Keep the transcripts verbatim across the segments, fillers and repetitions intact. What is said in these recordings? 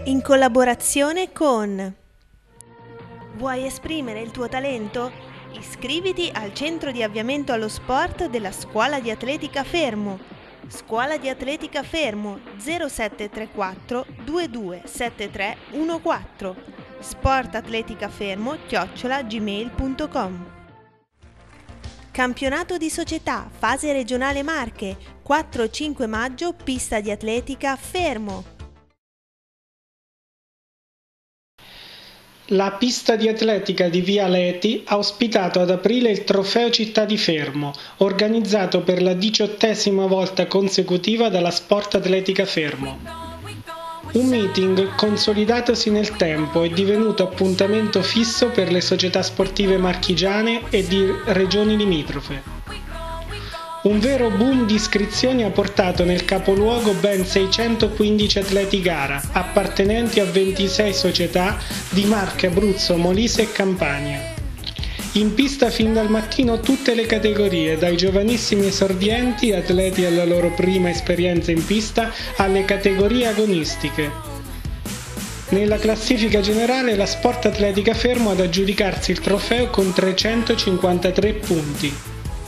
in collaborazione con... Vuoi esprimere il tuo talento? Iscriviti al centro di avviamento allo sport della Scuola di Atletica Fermo. Scuola di Atletica Fermo zero sette tre quattro due due sette tre uno quattro sportatleticafermo chiocciola gmail punto com. Campionato di società, fase regionale Marche, quattro cinque maggio, pista di atletica Fermo. La pista di atletica di Via Leti ha ospitato ad aprile il Trofeo Città di Fermo, organizzato per la diciottesima volta consecutiva dalla Sport Atletica Fermo. Un meeting consolidatosi nel tempo e divenuto appuntamento fisso per le società sportive marchigiane e di regioni limitrofe. Un vero boom di iscrizioni ha portato nel capoluogo ben seicentoquindici atleti gara, appartenenti a ventisei società di Marche, Abruzzo, Molise e Campania. In pista fin dal mattino tutte le categorie, dai giovanissimi esordienti, atleti alla loro prima esperienza in pista, alle categorie agonistiche. Nella classifica generale la Sport Atletica Fermo ad aggiudicarsi il trofeo con trecentocinquantatré punti.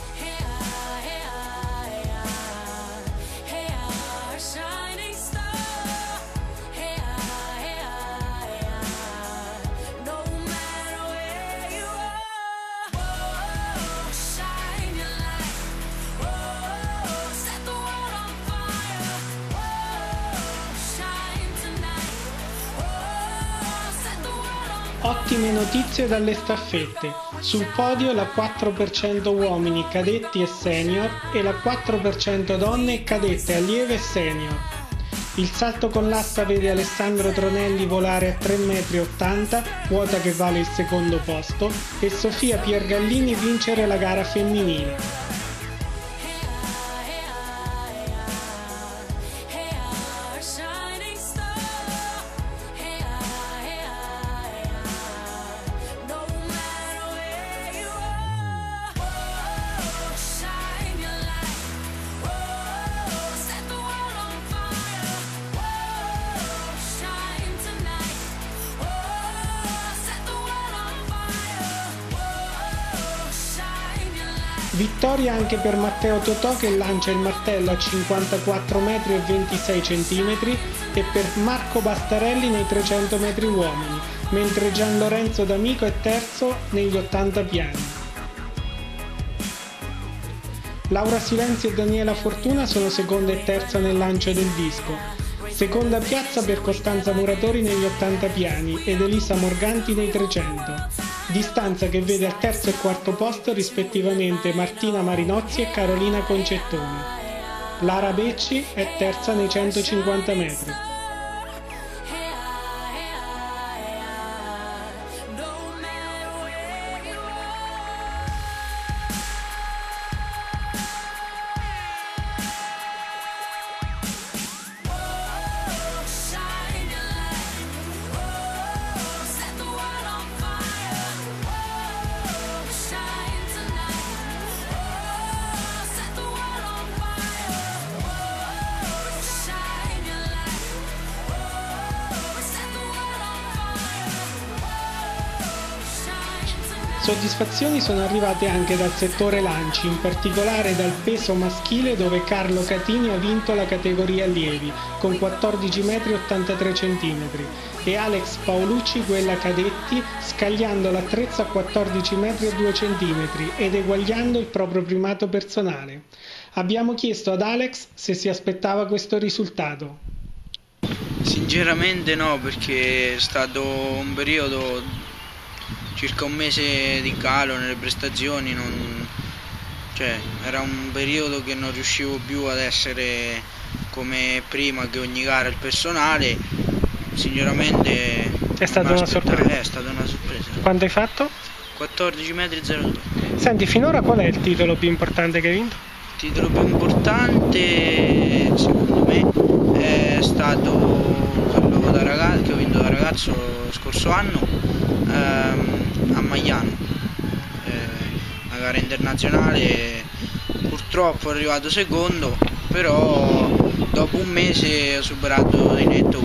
Ottime notizie dalle staffette. Sul podio la quattro per cento uomini cadetti e senior e la quattro per cento donne cadette allieve e senior. Il salto con l'asta vede Alessandro Tronelli volare a tre virgola ottanta metri, quota che vale il secondo posto, e Sofia Piergallini vincere la gara femminile. Vittoria anche per Matteo Totò che lancia il martello a cinquantaquattro metri e ventisei centimetri e per Marco Bastarelli nei trecento metri uomini, mentre Gian Lorenzo D'Amico è terzo negli ottanta piani. Laura Silenzi e Daniela Fortuna sono seconda e terza nel lancio del disco. Seconda piazza per Costanza Muratori negli ottanta piani ed Elisa Morganti nei trecento. Distanza che vede al terzo e quarto posto rispettivamente Martina Marinozzi e Carolina Concettoni. Lara Becci è terza nei centocinquanta metri. Soddisfazioni sono arrivate anche dal settore lanci, in particolare dal peso maschile dove Carlo Catini ha vinto la categoria allievi con quattordici metri e ottantatré centimetri e Alex Paolucci quella cadetti scagliando l'attrezzo a quattordici metri e due centimetri ed eguagliando il proprio primato personale. Abbiamo chiesto ad Alex se si aspettava questo risultato. Sinceramente no, perché è stato un periodo, circa un mese di calo nelle prestazioni, non, cioè, era un periodo che non riuscivo più ad essere come prima, che ogni gara il personale. Sinceramente è stata una sorpresa. È stata una sorpresa. Quanto hai fatto? quattordici metri e zero due. Senti, finora qual è il titolo più importante che hai vinto? Il titolo più importante secondo me è stato quello da ragazzo, che ho vinto da ragazzo lo scorso anno ehm, a Magliano, eh, una gara internazionale. Purtroppo è arrivato secondo, però dopo un mese ho superato di netto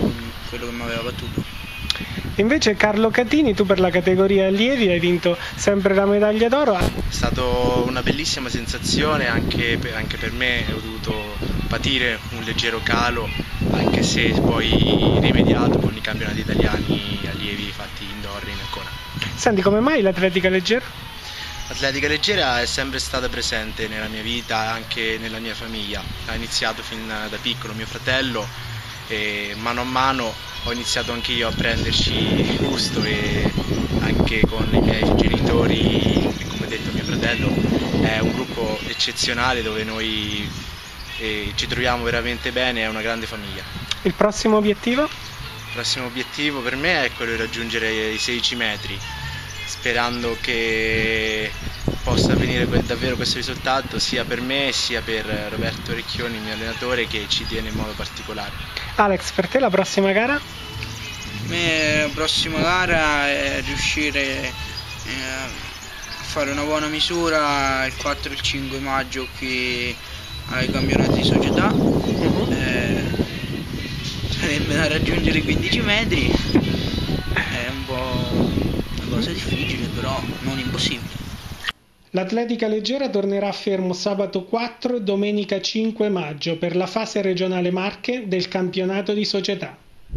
quello che mi aveva battuto. Invece Carlo Catini, tu per la categoria allievi hai vinto sempre la medaglia d'oro. È stata una bellissima sensazione, anche per, anche per me. Ho dovuto patire un leggero calo, anche se poi rimediato con i campionati italiani allievi fatti indoor in Ancona. Senti, come mai l'atletica leggera? L'atletica leggera è sempre stata presente nella mia vita, anche nella mia famiglia. Ha iniziato fin da piccolo mio fratello e mano a mano ho iniziato anche io a prenderci gusto, e anche con i miei genitori e come detto mio fratello. È un gruppo eccezionale dove noi eh, ci troviamo veramente bene, è una grande famiglia. Il prossimo obiettivo? Il prossimo obiettivo per me è quello di raggiungere i sedici metri, sperando che possa avvenire davvero questo risultato sia per me sia per Roberto Recchioni, il mio allenatore, che ci tiene in modo particolare. Alex, per te la prossima gara? Per me la prossima gara è riuscire eh, a fare una buona misura il quattro e il cinque maggio qui ai campionati di società. Uh-huh. eh, sarebbe da raggiungere i quindici metri, è un po' una cosa difficile, però non impossibile. L'atletica leggera tornerà a Fermo sabato quattro e domenica cinque maggio per la fase regionale Marche del campionato di società.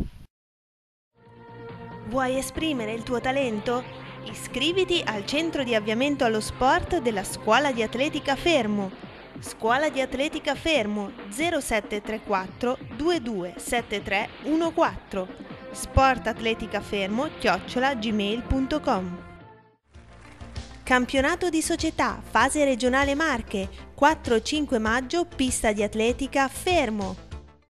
Vuoi esprimere il tuo talento? Iscriviti al centro di avviamento allo sport della Scuola di Atletica Fermo. Scuola di Atletica Fermo zero sette tre quattro due due sette tre uno quattro. sportatletikafermo chiocciola gmail punto com. Campionato di società, fase regionale Marche, quattro e cinque maggio, pista di atletica Fermo.